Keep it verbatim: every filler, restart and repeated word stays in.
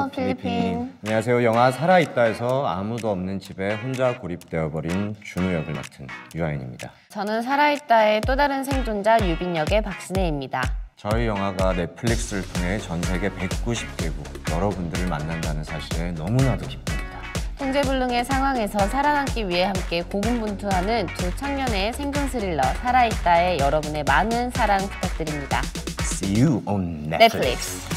헬로 필리핀. 안녕하세요. 영화 살아있다에서 아무도 없는 집에 혼자 고립되어버린 준우 역을 맡은 유아인입니다. 저는 살아있다의 또 다른 생존자 유빈 역의 박신혜입니다. 저희 영화가 넷플릭스를 통해 전 세계 백구십 개국 여러분들을 만난다는 사실에 너무나도 기쁩니다. 통제불능의 상황에서 살아남기 위해 함께 고군분투하는 두 청년의 생존 스릴러 살아있다에 여러분의 많은 사랑 부탁드립니다. See you on Netflix. 넷플릭스.